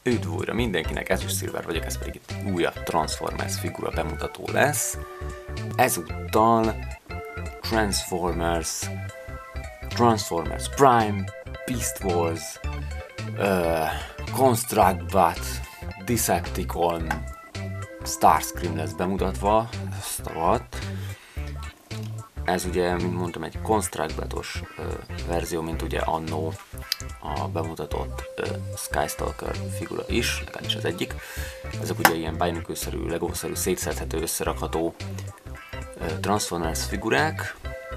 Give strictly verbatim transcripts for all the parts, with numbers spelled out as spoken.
Üdv újra mindenkinek, ez is Silver vagyok, ez pedig itt újabb Transformers figura bemutató lesz. Ezúttal Transformers, Transformers Prime, Beast Wars, uh, Construct Bat, Decepticon, Starscream lesz bemutatva, ezt a vat. Ez ugye, mint mondtam, egy Construct Batos uh, verzió, mint ugye annó a bemutatott uh, Skystalker figura is, legalábbis az egyik. Ezek ugye ilyen Bionicle-szerű, Lego-szerű, szétszedhető, összerakható uh, Transformers figurák,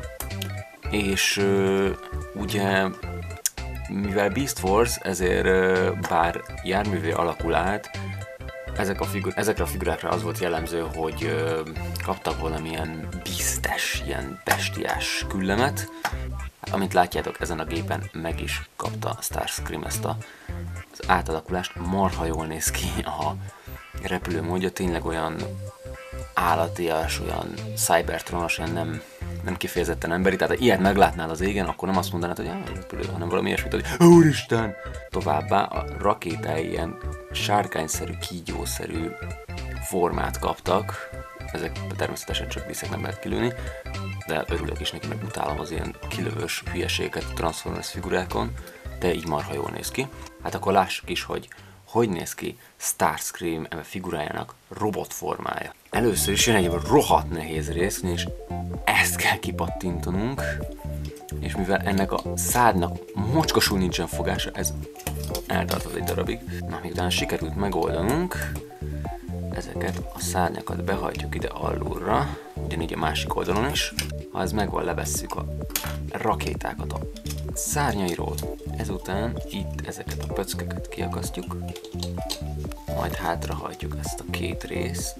és uh, ugye mivel Beast Wars, ezért uh, bár járművé alakul át, ezek a figur- ezekre a figurákra az volt jellemző, hogy uh, kaptak valamilyen beastes, ilyen bestiás küllemet. Amint látjátok, ezen a gépen meg is kapta Starscream ezt a, az átalakulást. Marha jól néz ki a repülőmódja, tényleg olyan állatias, olyan cybertronos, olyan nem, nem kifejezetten emberi. Tehát ha ilyet meglátnál az égen, akkor nem azt mondanád, hogy ah, repülő, hanem valami ilyesmit, hogy úristen! Továbbá a rakétái ilyen sárkányszerű, kígyószerű formát kaptak. Ezek természetesen csak viszek, nem lehet kilőni, de örülök is neki, meg utálom az ilyen kilövős hülyeséget Transformers figurákon, de így marha jól néz ki. Hát akkor lássuk is, hogy hogy néz ki Starscream figurájának robotformája. Először is jön egy rohadt nehéz rész, és ezt kell kipattintanunk, és mivel ennek a szádnak mocskosul nincsen fogása, ez eltartott egy darabig. Na, miután sikerült megoldanunk, ezeket a szárnyakat behajtjuk ide alulra, ugyanígy a másik oldalon is. Ha ez megvan, levesszük a rakétákat a szárnyairól. Ezután itt ezeket a pöckeket kiakasztjuk, majd hátrahajtjuk ezt a két részt.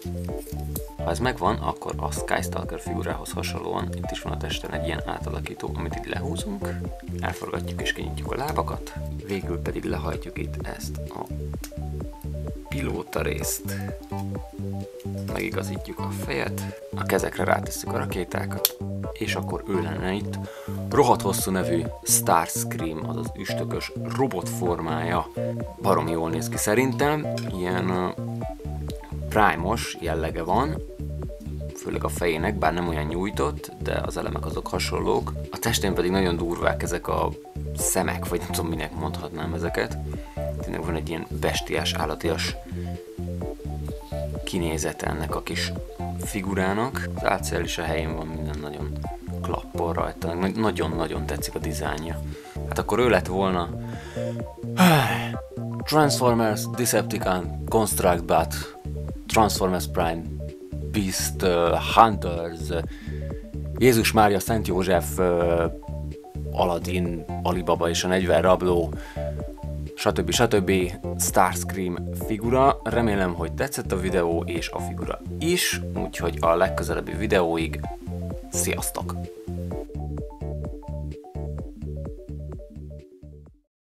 Ha ez megvan, akkor a Skystalker figurához hasonlóan itt is van a testen egy ilyen átalakító, amit itt lehúzunk, elforgatjuk és kinyitjuk a lábakat, végül pedig lehajtjuk itt ezt a pilóta részt, megigazítjuk a fejet, a kezekre rátesszük a rakétákat, és akkor ő lenne itt. Rohadt hosszú nevű Starscream, azaz üstökös robot formája, baromi jól néz ki szerintem, ilyen uh, Prime-os jellege van, főleg a fejének, bár nem olyan nyújtott, de az elemek azok hasonlók. A testén pedig nagyon durvák ezek a szemek, vagy nem tudom minek mondhatnám ezeket. Tényleg van egy ilyen bestiás, állatias kinézete ennek a kis figurának. Az átszél is a helyén van, minden nagyon klappol rajta. Nagyon-nagyon tetszik a dizájnja. Hát akkor ő lett volna Transformers, Decepticon, Construct Bat, Transformers Prime, Beast, uh, Hunters, Jézus Mária, Szent József, uh, Aladdin, Alibaba és a negyven rabló, stb. stb. Starscream figura. Remélem, hogy tetszett a videó és a figura is, úgyhogy a legközelebbi videóig sziasztok!